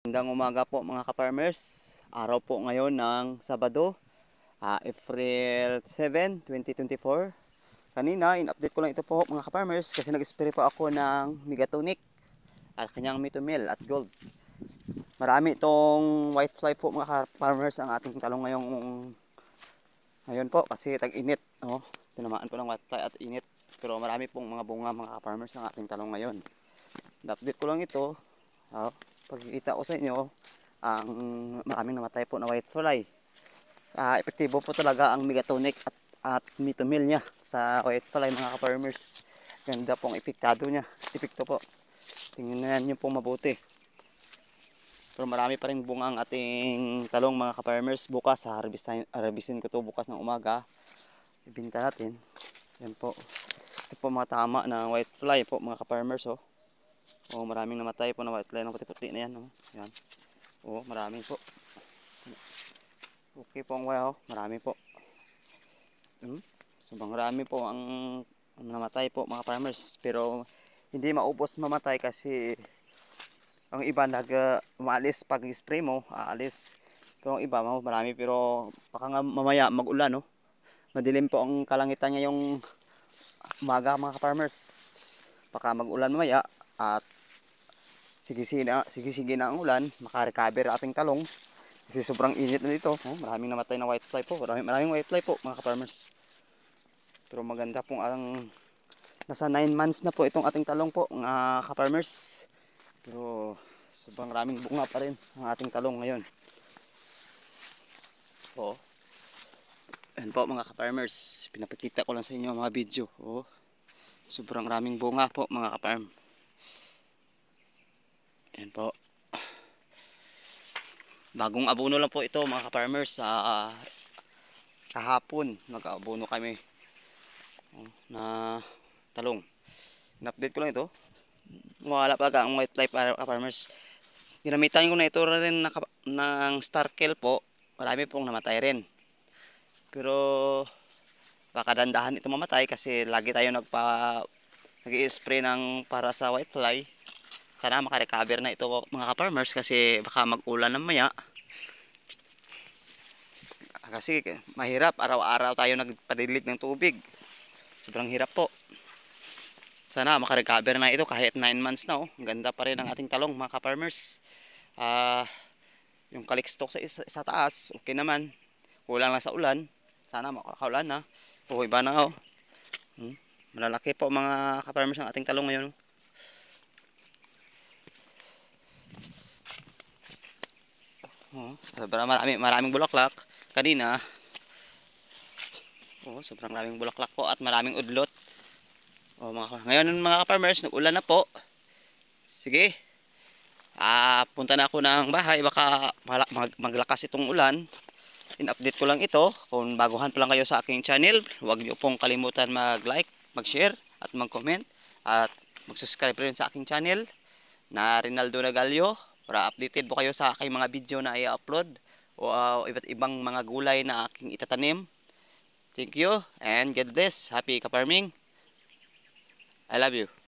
Magandang umaga po mga ka-farmers. Araw po ngayon ng Sabado, April 7, 2024. Kanina, in-update ko lang ito po mga ka-farmers kasi nag-spray po ako ng Megatonic at kanyang Mitomil at Gold. Marami itong whitefly po mga ka-farmers ang ating talong ngayon po kasi tag-init. Oh, tinamaan po ng whitefly at init. Pero marami pong mga bunga mga ka-farmers ang ating talong ngayon. In-update ko lang ito. Pagkikita ko sa inyo, ang maraming namatay po na whitefly. Epektibo po talaga ang Megatonic at Mitomil niya sa whitefly mga ka-farmers. Ganda pong epekto po. Tingnan niyo po mabuti. Pero marami pa rin bunga ang ating talong mga ka-farmers. Bukas harvestin ko to bukas ng umaga. Ibinta natin. Yan po. Ito po mga tama na whitefly po mga ka-farmers. Oh, maraming namatay po na whitefly ng puti-puti na yan. Yan. Oh, marami po. Okay po ang marami po. Sobrang marami po ang namatay po mga farmers. Pero hindi maubos mamatay kasi ang iba umaalis pag spray mo, aalis. Pero ang iba marami pero baka nga mamaya mag-ulan Madilim po ang kalangitan ngayong umaga mga farmers. Baka mag-ulan mamaya at sige na ang ulan, makarecover ating talong kasi sobrang init na dito. Maraming namatay na whitefly po, maraming whitefly po mga ka-farmers. Pero maganda pong nasa 9 months na po itong ating talong po mga ka-farmers. Pero sobrang maraming bunga pa rin ang ating talong ngayon. Yan po mga ka-farmers, pinapakita ko lang sa inyo mga video. Sobrang raming bunga po mga ka-farm. Yan po. Bagong abono lang po ito mga ka-farmers. Kahapon nag-abono kami na talong. In-update ko lang ito. Wala pa ang whitefly para ka-farmers. Ginamitan ko na ito rin ng Starkel po. Marami pong namatay rin. Pero baka dandahan ito mamatay kasi lagi tayo nag-i-spray para sa whitefly. Sana makarecover na ito mga ka-farmers kasi baka mag-ulan na maya. Kasi mahirap, araw-araw tayo nagpadilig ng tubig. Sobrang hirap po. Sana makarecover na ito kahit 9 months na. Ang ganda pa rin ang ating talong mga ka-farmers. Yung kalikstok sa taas, okay naman. Kulang lang sa ulan. Sana makakaulan na. Iba na Malalaki po mga ka-farmers ang ating talong ngayon. Sobrang maraming bulaklak kanina. Sobrang maraming bulaklak po at maraming udlot. Ngayon mga ka-farmers, nag-ulan na po. Sige. Punta na ako ng bahay, baka maglakas itong ulan. In-update ko lang ito. Kung baguhan pa lang kayo sa aking channel, huwag niyo pong kalimutan mag-like, mag-share at mag-comment at mag-subscribe rin sa aking channel na Rinaldo Nagalio para updated po kayo sa aking mga video na i-upload o iba't ibang mga gulay na aking itatanim. Thank you and God bless. Happy ka-farming. I love you.